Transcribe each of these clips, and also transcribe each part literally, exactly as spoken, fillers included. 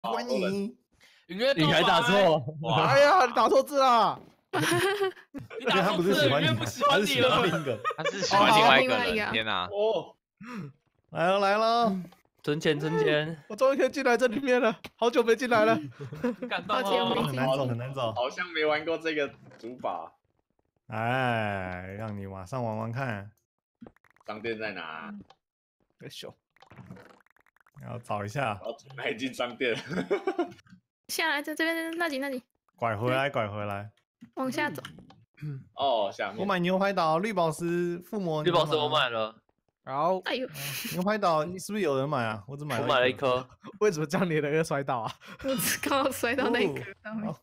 欢迎。 你还打错？ 哎呀，你打错字了。 你打错字了，因为不喜欢你了。 他是喜欢另外一个人。天哪！ 哦， 来了来了， 存钱存钱。 我终于可以进来这里面了，好久没进来了。 感动哦。 很难走很难走。 好像没玩过这个主把。 哎，让你马上玩玩看。 商店在哪？ 哎咻。 要找一下。 我要从哪里进商店？ 下来，在这边那里那里。 拐回来，拐回来。 往下走。 哦，下面。 我买牛排岛绿宝石附魔。 绿宝石我买了。 好。 哎呦， 牛排岛是不是有人买啊？我只买了。 我买了一颗。 为什么这样你的人摔倒啊？ 我只刚好摔到那个上面。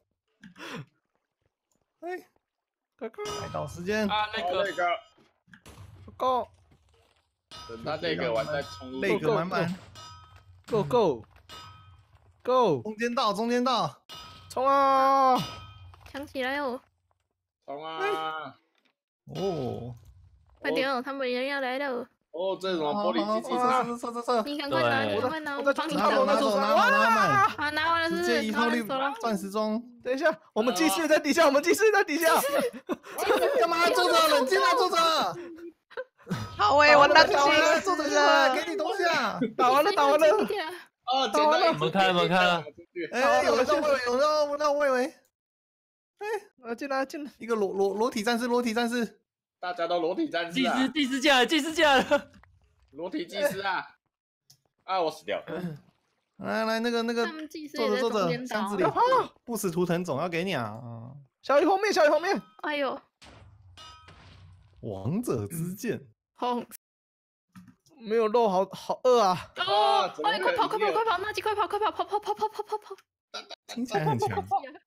哎，快快！海岛时间啊，那个那个。 Go。 等他这个完再冲入。 那个满满。 Go go go！ 中间到，中间到， 冲啊！ 抢起来哦！ 冲啊！ 哦， 快点哦，他们人要来了。 哦，这什么玻璃机器车？车车车！ 你赶快拿，你赶快拿，我帮你拿走，拿走，拿完，拿满。 啊，拿完了是不是？ 直接一套绿钻石装。 等一下，我们技师在底下，我们技师在底下。 干嘛？坐着，冷静啊，坐着。 好诶，我拿起了，坐着了，给你东西啊！ 打完了，打完了。 哦， 打完了， 我们看，我们看。 哎，有人到外围，有人到到外围。哎， 啊，进来，进来， 一个裸裸裸体战士，裸体战士。 大家都裸体战士技师，技师进来，技师进来了。 裸体技师啊！啊，我死掉了。 来来，那个那个，坐着坐着，箱子里，不死图腾总要给你啊！ 小雨后面，小雨后面。 哎呦， 王者之剑。 红。 没有肉，好好饿啊！ 哦，哎，快跑，快跑，快跑！纳吉，快跑，快跑，跑跑跑跑跑跑跑！ 听起来很强。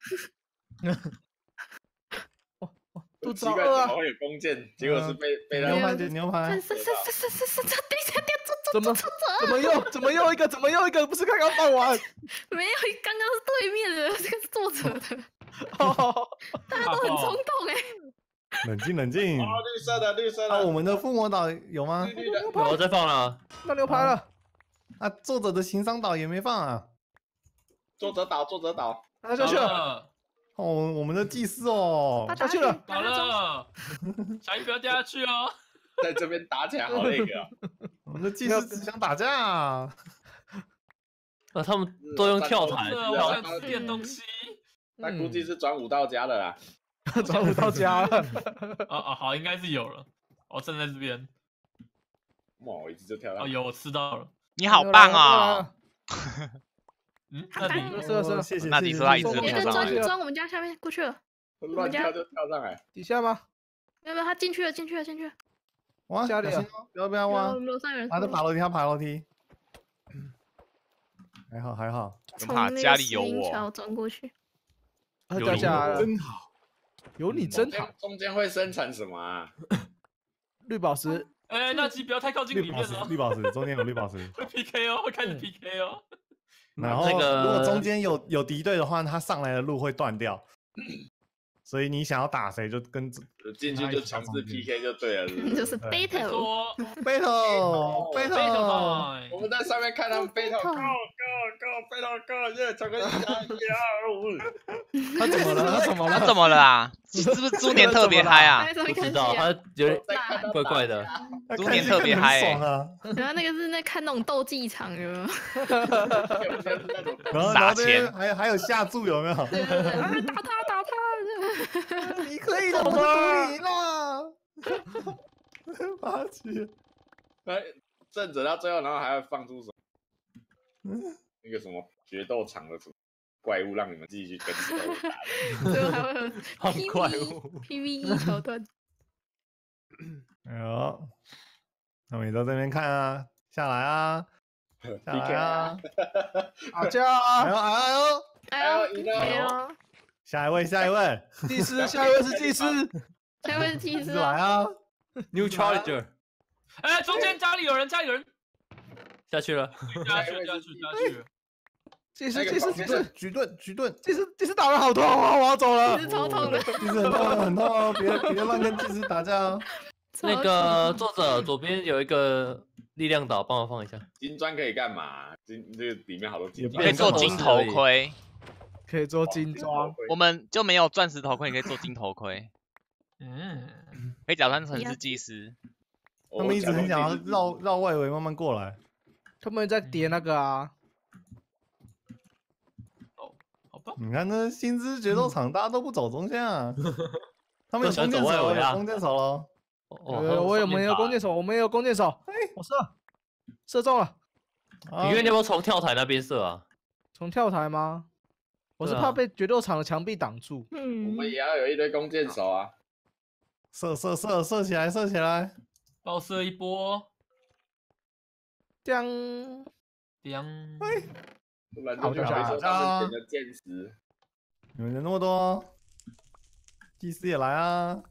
肚子好饿啊！ 有弓箭，结果是被被牛排的牛排。 是是是是是是，等一下，等一下， 怎么怎么又怎么又一个？怎么又一个？不是刚刚放完？ 没有，刚刚是对面的，这个是作者的。哦，大家都很冲动哎。 冷静冷静。 哦，绿色的绿色的。 啊，我们的附魔岛有吗？ 有，再放了。 那牛排了。 啊，作者的情商岛也没放啊。 作者岛，作者岛， 他下去了。 哦，我们的祭司哦， 下去了。 好了，小鱼不要掉下去哦。 在这边打起来好那个。 我们的祭司只想打架。啊， 他们都用跳台，跳台垫东西。 那估计是转武道家的啦。 转武道家了。 啊啊，好，应该是有了。我站在这边。 哇，我一直就跳到。 哦，有，我吃到了。 你好棒啊！ 嗯，那你是是， 谢谢。 那你说他一直有跳上来。 钻我们家下面过去了。 乱跳就跳上来。 底下吗？ 没有没有，他进去了，进去了，进去了。 哇， 家里啊！ 不要不要挖。 楼上有人。 他在爬楼梯，他爬楼梯。还好还好。 从家里有我。 钻过去。 掉下来了， 真好。 有你真好。 中间会生成什么啊？ 绿宝石。 哎，那鸡不要太靠近里面了。 绿宝石，中间有绿宝石。 会 P K 哦，会开始 P K 哦。 然后，如果中间有有敌对的话，他上来的路会断掉。所以你想要打谁，就跟进去就强制 P K 就对了， 就是 battle battle battle。 我们在上面看他们 battle go go go battle go 耶，抢个一他怎么了？他怎么了？ 他怎么了啊？是不是猪年特别嗨啊？ 不知道，他有点怪怪的。 猪年特别嗨。 然后那个是在看那种斗技场，有没有？ 然后撒钱， 还有还有下注有没有？ 打他打他！ 你可以的，我们都赢了。八七。 哎，正着到最后，然后还要放出什么？那个什么决斗场的怪物，让你们自己去跟怪物打。 最后还会有 P V P V E 桥段。 哎呦，那我们都在这边看啊，下来啊，下来啊， 打架啊！ 哎呦哎呦哎呦哎呦！ 下一位，下一位， 祭司，下一位是祭司， 下一位是祭司。 来啊 ，New Challenger。哎，中间家里有人，家里有人下去了，下去下去下去。 祭司，祭司， 举盾，举盾，举盾， 祭司，祭司打得好痛啊！我要走了。 祭司超痛的， 祭司很痛很痛哦，别别乱跟祭司打架哦。 那个作者左边有一个力量岛，帮我放一下。 金砖可以干嘛？金这个里面好多金可以做金头盔， 可以做金装。 我们就没有钻石头盔，你可以做金头盔。 嗯， 可以假装成是祭司。 他们一直很想要绕绕外围慢慢过来。 他们在叠那个啊。 哦，好吧。 你看那薪资决斗场，大家都不走中线啊。他们有弓箭手，有弓箭手喽。 哦，我有没有弓箭手？我们也有弓箭手。哎，我射，射中了。 你愿你要不要从跳台那边射啊？ 从跳台吗？我是怕被决斗场的墙壁挡住。 嗯，我们也要有一堆弓箭手啊。 射射射射起来，射起来！ 爆射一波。 叮叮。 哎，不然就下说他们捡的箭石。 你们人那么多，祭司也来啊！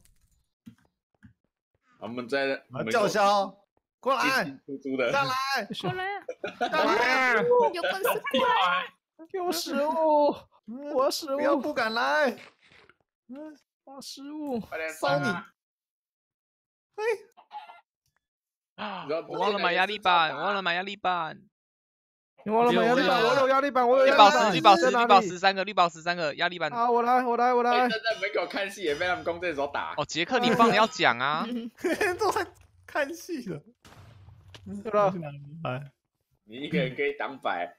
我们在叫嚣，过来！ 出租的， 上来！ 过来啊！ 上来！ 有本事过来！ 给我食物！我要食物！ 不要不敢来！ 我要食物！ 快点烧你！ 嘿！ 啊！我忘了买压力板，我忘了买压力板。 你忘了买压力板？我有压力板，我有绿宝石，绿宝石，绿宝石三个，绿宝石三个，压力板。 啊！我来，我来，我来！ 站在门口看戏也被他们弓箭手打。 哦，杰克，你放了要讲啊！ 都在看戏了。 对了， 来， 你一个人可以挡百。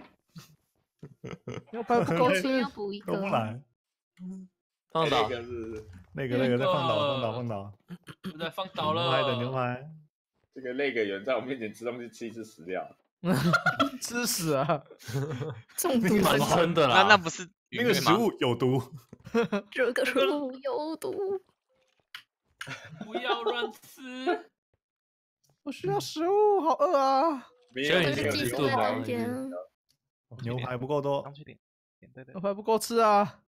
牛排不够吃， 要补一个。 都不来。 放倒。 那个是那个那个在放倒，放倒，放倒。 不在放倒了。 牛排的牛排。 这个那个人在我面前吃东西吃一次死掉。 吃屎啊！ 中毒蛮真的啦。 那那不是那个食物有毒。 这个食物有毒。 不要乱吃。 我需要食物，好饿啊！ 没有这个技术在中间。 牛排不够多。 上去点，对对。 牛排不够吃啊！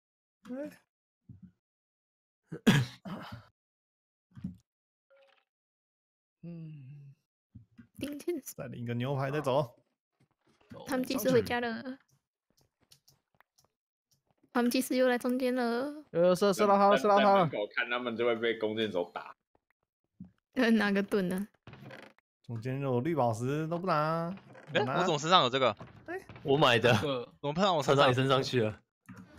嗯。 顶天再领个牛排再走。 他们祭司回家了。他们祭司又来中间了。 呃，射射到他了，射到他了。 门口看他们就会被弓箭手打。 呃，拿个盾呢？ 中间有绿宝石都不拿。 哎，我怎么身上有这个？ 哎， 我买的。 怎么碰到我穿到你身上去了？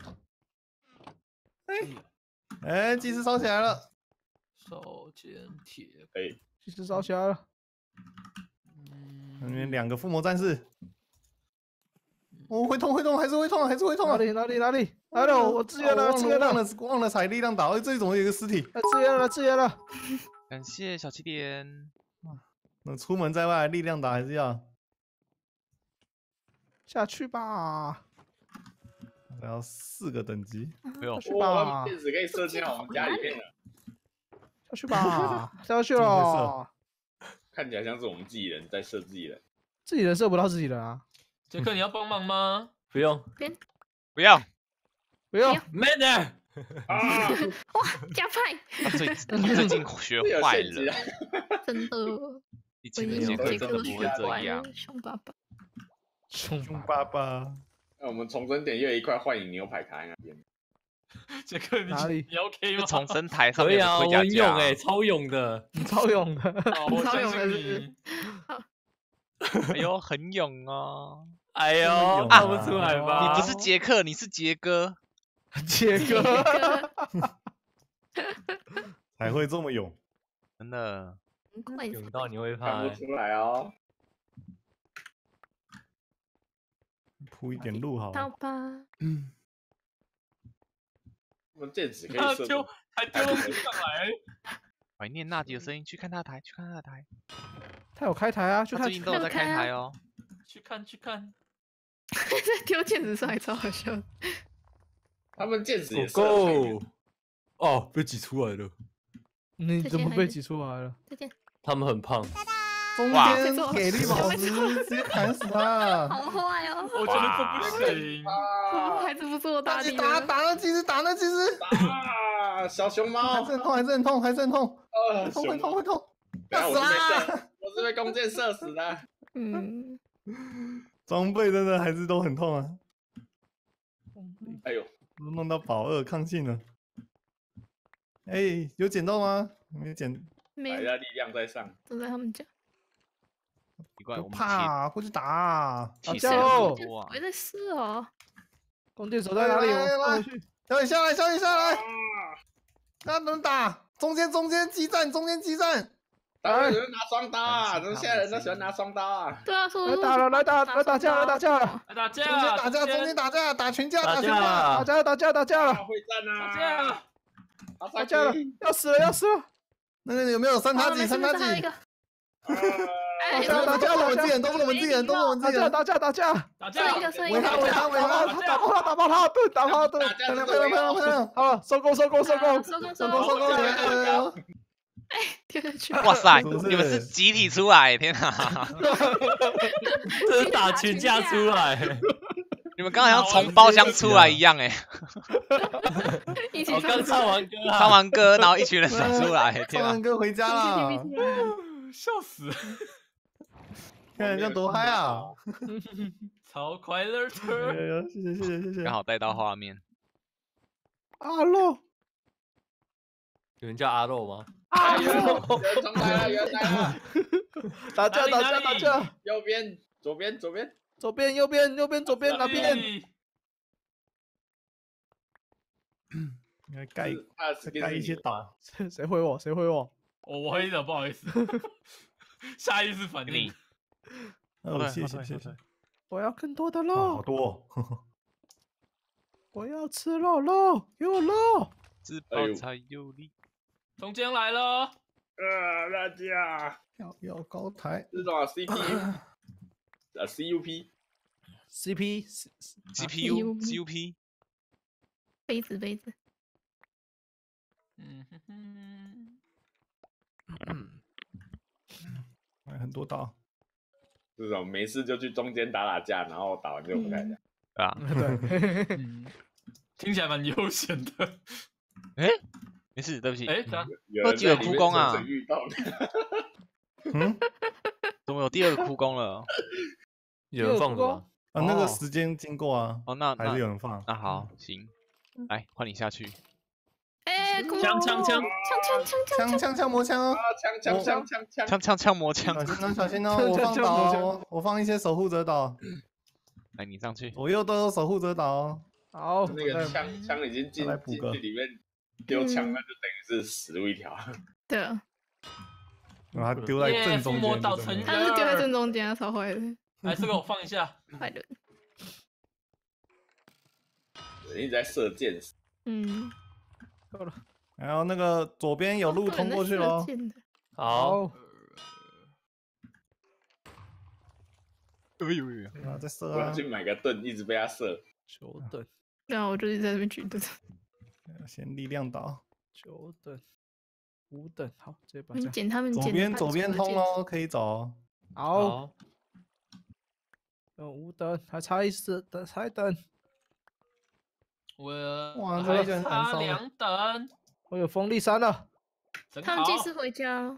哎，哎，祭司烧起来了。 烧尖铁。 哎， 祭司烧起来了。 那边两个附魔战士，哦，会痛会痛还是会痛还是会痛啊！ 哪里哪里哪里？来了，我支援了支援了， 忘了忘了踩力量岛，这里怎么有一个尸体？ 来支援了支援了， 感谢小起点。 那出门在外，力量岛还是要下去吧。 我要四个等级， 不用。 下去吧。 电子可以射进我们家里面了。 下去吧，下去了。 看起来像是我们自己人在射自己人， 自己人射不到自己人啊！ 杰克，你要帮忙吗？不用， 不要， 不用。 慢点。 啊！ 哇，加派！ 他最最近学坏了， 真的。 以前的杰克真的不会这样。 凶爸爸， 凶凶爸爸。 那我们重生点又有一块幻影牛排卡在那边。 杰克，你哪里？ 你 OK 吗？ 重生台上可以啊，我很勇哎，超勇的， 超勇的， 我超勇的相信你。 哎呦，很勇哦！ 哎呦， 看不出来吧？ 你不是杰克，你是杰哥。 杰哥才会这么勇， 真的。 勇到你会怕。 看不出来哦。 铺一点路好到了。 吧。 嗯。 我们剑指可以射。 他丢，还丢东西上来。 怀念纳迪的声音，去看他的台，去看他的台。 他有开台啊，去看。 最近都有在开台哦。 去看去看。 在丢剑子上还超好笑。 他们剑指也射。 哦，被挤出来了。 你怎么被挤出来了？ 再见。 他们很胖。 中间给绿宝石，直接砍死他！ 好坏哦！ 我觉得这不行。 还是不是我打你打打那技师，打那技师！ 啊，小熊猫， 还是很痛，还是很痛，还是很痛， 呃， 痛会痛会痛！ 打死啊！我是被弓箭射死的。 嗯， 装备真的还是都很痛啊！ 哎呦， 弄到保二抗性了。哎，有捡到吗？没捡。 没大家力量在上。 都在他们家。 奇怪， 不我们怕，过去打。 起起加油势多啊我！在试哦。 弓箭手在哪里？我来来放回去。 小雨下来，小雨下来， 啊！ 那能打？中间中间激战，中间激战。 当然有人拿双刀啊！怎么现在人都喜欢拿双刀啊？ 对啊，说来打了，来打，来打架，来打架了， 来打架， 中间打架，中间打架，打群架，打群架。 打架，打架，打架了， 会战打啊！ 架， 打打架了，要死了，要死了！ 那个有没有三叉戟？三叉戟。 哎， 打架，打架， 都是我们自己人，都是我们自己人，都是我们自打架， 己人。 打架，打架！ 打架， 一个剩一围他，围个， 他，围打爆他。 他，打爆他，打爆他，盾，打爆他，盾！ 漂亮，漂亮，漂亮，漂亮。 好了，收工，收工，收工， 收工， 收工，收工，加油，加油！ 丢下去。 哇塞， 是不是你们是集体出来，天哪！ 这是打群架出来。 你们刚好像从包厢出来一样哎！ 一起我刚唱完歌啊， 唱完歌，然后一群人走出来，天哪！ 唱完歌回家了， 笑死， 看人家多嗨啊！ 超快乐的。 谢谢，谢谢，谢谢。 刚好带到画面。 阿洛， 有人叫阿肉吗？ 啊！有人冲来了，有人来了！ 打架，打架，打架！ 右边，左边，左边。 左边，右边，右边，左边，哪边？ 应该盖他再盖一些岛。 谁谁回我？谁回我？ 哦，我黑的，不好意思，下意识反应你。 哦，谢谢，谢谢。 我要更多的好肉， 多。 我要吃肉肉，给我肉！ 自爆才有力。 中间来了， 呃，大家要要高台。 这种 C P U， 呃 C U P。 C P G P U C U P 杯子杯子， 嗯哼哼， 还很多岛。 这种没事就去中间打打架，然后打完就回来家。 啊， 对， 嗯，听起来蛮悠闲的。 哎，没事，对不起。 哎，等下有有几个哭工啊？ 遇到嗯， 怎么有第二个哭工了？ 有人放的吗？ 啊，那个时间经过啊， 哦，那还是有那人放。 那好，行，来换你下去。 哎， 枪枪枪枪枪枪枪枪枪魔枪哦， 枪枪枪枪枪枪枪枪魔枪， 小心哦，小心哦， 枪我放枪岛枪哦，我放一些守护者岛， 来你上去。 左右都有守护者岛哦。 好， 那个枪枪已经进进再来补个去里面丢枪，那就等于是死路一条。 对啊， 然后他丢在正中耶附魔间就对了。 岛成员他是丢在正中间啊，超坏的， 来，这个我放一下。 坏的。 一直在射箭， 嗯， 够了。 然后那个左边有路通过去喽。 好， 好， 哎呦呦！ 啊，再射啊， 我要去买个盾，一直被他射。 久等， 对啊，我就一直在那边举盾。 先力量岛。 久等，五等，好，直接把你这样。 捡他们捡左边左边通哦，可以走哦。 好， 好， 呃，五等，还差一次，等，才等。 我哇这还个就很难差受了两等， 我有风力三了， 真好他们祭司回家，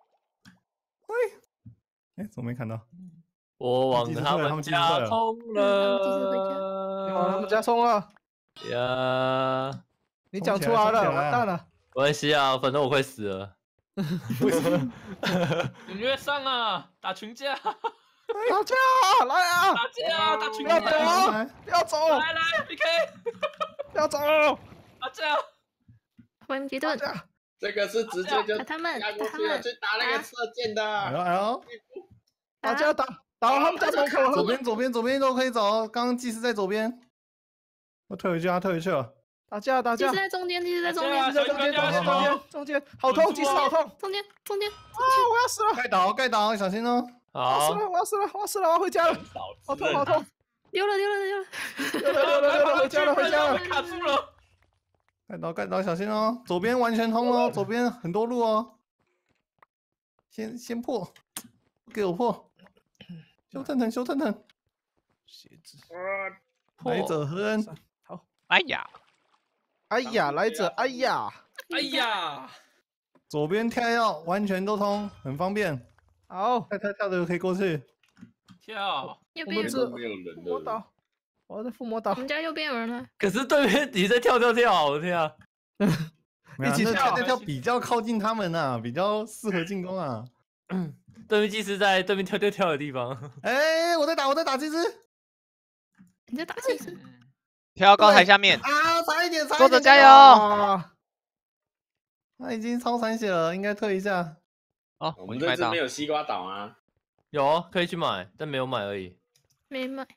哎，怎么没看到？ 我往他们家冲你往他们了家冲了， 呀！ 你讲出来了， 冲起来完蛋了。 没关系啊，反正我快死了。 为什么？ 有约上啊，打群架，打打架，来啊！ 架，打群不要架， 走来， 不要走， 来来，P K， 不要走， 打架， 回击盾， 打架。 这个是直接就打他们， 压过去了， 打他们， 去打那个射箭哎呦的。 哎呦， 打架打打到他们家门口了， 左边左边左边都可以走哦。刚刚祭司在左边，我退回去啊，退回去了。 打架打架祭司，在中间，祭司在中打架间， 在中间中间中间中间，好痛，其实好痛啊！ 中间中间， 我要死了， 盖岛盖岛，小心哦。 我要死好， 了，我要死了，我要死了，我要回家了，好痛好痛， 丢了丢了丢了， 溜了溜了溜了，回家了回家了。 卡住了， 盖岛盖岛，小心哦。左边完全通哦，左边很多路哦。先先破，给我破。修腾腾修腾腾， 鞋子， 来者何人？ 好， 哎呀， 哎呀，来者，哎呀， 哎呀， 左边跳跃完全都通，很方便。 好， 跳跳跳的可以过去。 跳。 右边我们这没有人了。 附魔岛，我在附魔岛我，们家右边有人了， 可是对面你在跳跳跳，我的天啊！ 没有一起跳那跳跳跳比较靠近他们啊，比较适合进攻啊。 对面祭司在对面跳跳跳的地方。 哎，我在打，我在打祭司。 你在打祭司？ 跳到高台下面， 啊，差一点，差一点。 作者加油！ 啊！ 他已经超残血了，应该退一下。 哦， 我我去买到们这次没。有西瓜岛啊。 有哦，可以去买，但没有买而已。 没买。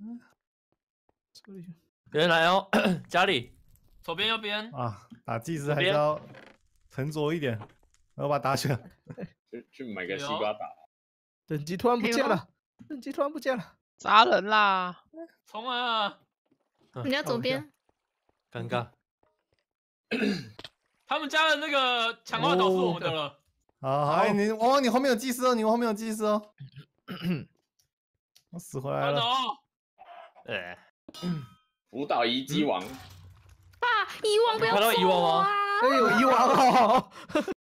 有人来哦，家里，左边右边。 啊，打祭司还是要沉着一点，我要把他打起来。 去去买个西瓜岛。 等级突然不见了，等级突然不见了， 砸人啦！ 冲啊！ 你要左边。 尴尬。他们家的那个强化岛是我们的了。 好，好，哎，你哦，你后面有祭司哦，你后面有祭司哦。我死回来了。 哎， 福岛遗迹王。 啊，遗忘不要看到遗忘吗？ 走啊！ 哎有遗忘哦。